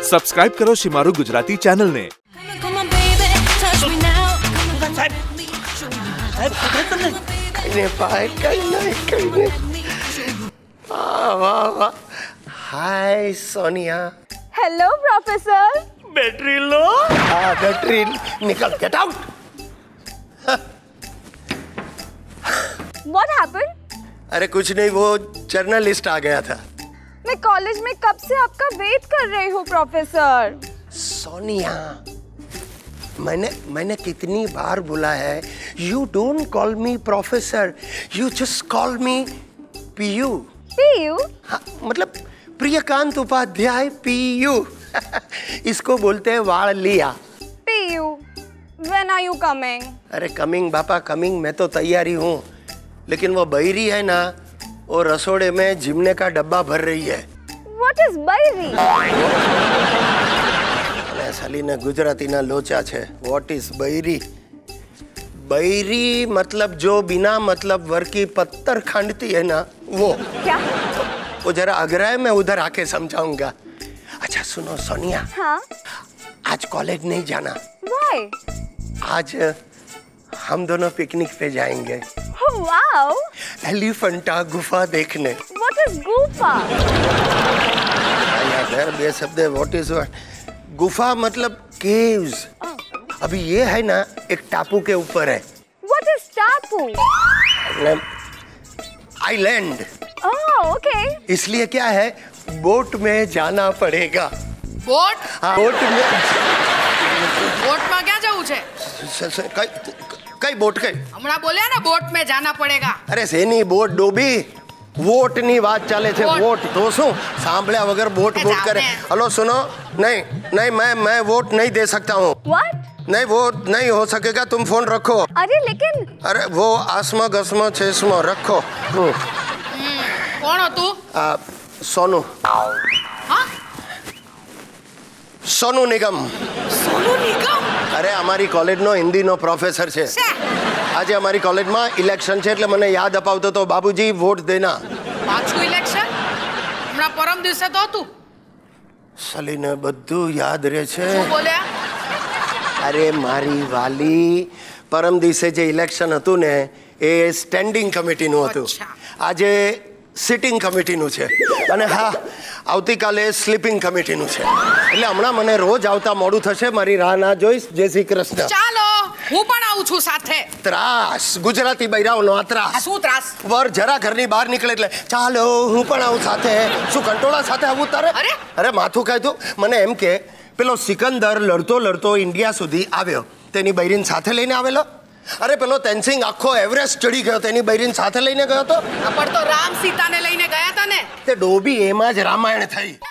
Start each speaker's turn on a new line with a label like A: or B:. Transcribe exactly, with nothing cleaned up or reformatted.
A: Subscribe કરો શિમારું ગુજરાતી ચેનલને।
B: Hi Sonia.
C: Hello professor.
B: Battery low. हाँ बैटरी निकल, गेट आउट।
C: What happened?
B: अरे कुछ नहीं, वो जर्नलिस्ट आ गया था।
C: मैं कॉलेज में कब से आपका वेट कर रही हूँ प्रोफेसर।
B: सोनिया, मैंने मैंने कितनी बार बोला है, you don't call me professor, you just call me PU.
C: PU?
B: हाँ, मतलब प्रियकांत उपाध्याय पीयू। इसको बोलते हैं वाड़ लिया।
C: PU, when are you coming?
B: अरे कमिंग बापा कमिंग, मैं तो तैयारी हूँ, लेकिन वो बहरी है ना, वो रसोड़े में जिमने का डब्बा भर रही है।
C: What is बहरी?
B: साली ने गुजराती ना लोचा छे। What is बहरी? बहरी मतलब जो बिना मतलब वर की पत्थर खंडती है ना, वो।
C: क्या?
B: वो जरा अगरा है, मैं उधर आके समझाऊंगा। अच्छा सुनो सोनिया।
C: हाँ?
B: आज कॉलेज नहीं जाना।
C: Why? आज
B: हम दोनों पिकनिक पे जाएंगे।
C: Wow!
B: एलिफेंटा गुफा देखने।
C: What is गुफा?
B: यार बे शब्द है, what is what? गुफा मतलब केव्स। अभी ये है ना, एक टापू के ऊपर है।
C: What is टापू?
B: आइलैंड।
C: Oh, okay.
B: इसलिए क्या है, बोट में जाना पड़ेगा।
D: बोट?
B: हाँ, बोट में।
D: बोट में क्या जाऊँ छे?
B: कई कई बोट कई?
D: हमना बोले ना बोट में जाना पड़ेगा।
B: अरे सेनी बोट डोबी, वोट ની વાત ચાલે છે। वोट तो શું સાંભળ્યા વગર वोट वोट करे। हेलो सुनो, नहीं नहीं मैं मैं वोट नहीं दे सकता हूँ।
C: What?
B: नहीं वो नहीं हो सकेगा, तुम फोन रखो।
C: अरे लेकिन
B: अरे वो आसमा गसमा छेसमा रखो।
D: कौन हो तू?
B: आ, सोनू।
D: हाँ?
B: सोनू निगम।
D: सोनू निगम?
B: अरे हमारी कॉलेज नो हिंदी नो प्रोफेसर छे। आज हमारी कॉलेज में इलेक्शन छे, એટલે મને યાદ અપાવતો તો બાબુજી વોટ દેના।
D: પાછું ઇલેક્શન? હમણાં પરમ દિવસે તો હતું।
B: સલીને બધું યાદ રહે છે।
D: શું બોલ્યા?
B: અરે મારી વાલી, પરમ દિવસે જે ઇલેક્શન હતું ને, એ સ્ટેન્ડિંગ કમિટીનું હતું। આજે સિટિંગ કમિટીનું છે, અને હા આવતીકાલે સ્લીપિંગ કમિટીનું છે। એટલે હમણાં મને રોજ આવતા મોડું થશે, મારી રાહ ના જોઈશ। જય શ્રી કૃષ્ણ।
D: ચાલો હું પણ આવું છું સાથે।
B: ત્રાસ ગુજરાતી બૈરાઓનો આ ત્રાસ।
D: શું ત્રાસ?
B: વર જરા ઘરની બહાર નીકળે એટલે ચાલો હું પણ આવું સાથે। શું કંટોળા સાથે આવું તારે?
D: અરે
B: અરે માથું ખાય તું। મને એમ કે પેલો સિકંદર લડતો લડતો ઇન્ડિયા સુધી આવ્યો, તેની બૈરીન સાથે લઈને આવેલો? અરે પેલો તેનસિંગ આખો એવરેસ્ટ ચડી ગયો, તેની બૈરીન સાથે લઈને ગયો તો?
D: પણ તો રામ સીતાને લઈને ગયા હતા ને।
B: તે ડોબી એમાં જ રામાયણ થઈ।